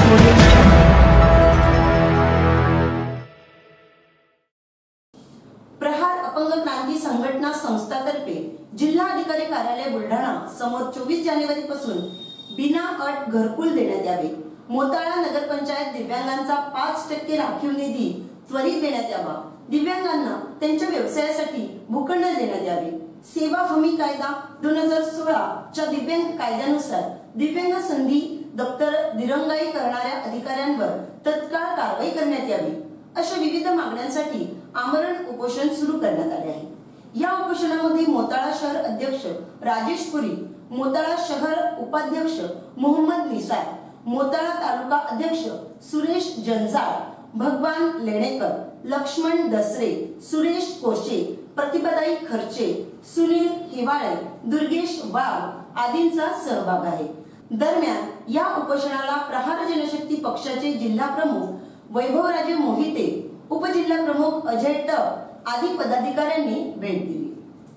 प्रहार अपंग क्रांती संघटना संस्थातर्फे जिल्हा अधिकारी कार्यालय बुलढाणा समोर 24 जानेवारी पासून बिना अट घरकुल देण्यात यावे। मोताळा नगरपंचायत दिव्यांगांचा 5% राखीव निधी त्वरित देण्यात यावा। दिव्यांगांना त्यांच्या व्यवसायासाठी भूखंड देण्यात यावे। सेवा हमी कायदा 2016 च्या दिव्यांग कायद्यानुसार दिव्यांग संधी दप्तर दिरंगाई करणाऱ्या अधिकाऱ्यांवर तत्काळ कारवाई करण्यात यावी। अशा विविध मागण्यांसाठी आमरण उपोषण सुरू करण्यात आले आहे। या उपोषणामध्ये मोताळा शहर अध्यक्ष राजेश पुरी, मोताळा शहर उपाध्यक्ष मोहम्मद निसार, मोताळा तालुका अध्यक्ष सुरेश जंजाळ, भगवान लेणेकर, लक्ष्मण दसरे, सुरेश कोशे, प्रतिभाताई खर्चे, सुनील हिवाळे, दुर्गेश वाघ आदींचा सहभाग आहे। दरम्यान या उपोषणाला प्रहार जनशक्ती पक्षाचे जिल्हा प्रमुख वैभवराजे मोहिते, उपजिल्हा प्रमुख अजय टप आदी पदाधिकाऱ्यांनी भेट दिली।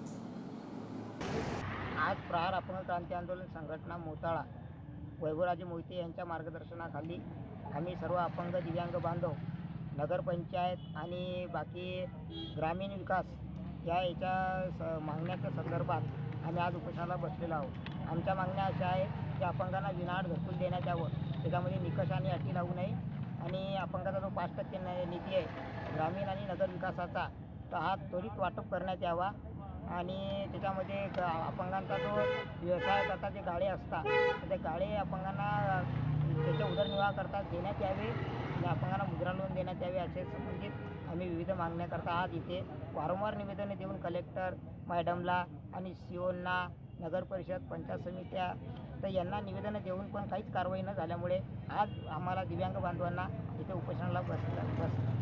आज प्रहार अपंग क्रांती आंदोलन संघटना मोताळा वैभवराजे मोहिते यांच्या मार्गदर्शनाखाली आम्ही सर्व अपंग दिव्यांग बांधव नगरपंचायत आणि बाकी ग्रामीण विकास याच्या मागण्याच्या संदर्भात आम्ही आज उपोषणाला बसलेलो आहोत। आमच्या मागण्या अशा आहेत की अपंगांना विनाअट घरकुल देण्यात यावं, त्याच्यामध्ये निकष आणि अटी लागू नये आणि अपंगाचा जो 5% निधी आहे ग्रामीण आणि नगर विकासाचा तर हा त्वरित वाटप करण्यात यावा आणि त्याच्यामध्ये अपंगांचा जो व्यवसाय करता जे गाळे असतात ते गाळे अपंगांना त्याच्या उदरनिर्वाह करता देण्यात यावे आणि अपंगांना मुद्रा लोन देण्यात यावे असे संबंधित आम्ही विविध मागण्या करता आज इथे वारंवार निवेदने देऊन कलेक्टर मॅडमला आणि सीओना नगर परिषद पंचायत समित्या तर यांना निवेदनं देऊन पण काहीच कारवाई न झाल्यामुळे आज आम्हाला दिव्यांग बांधवांना इथे उपोषणाला बस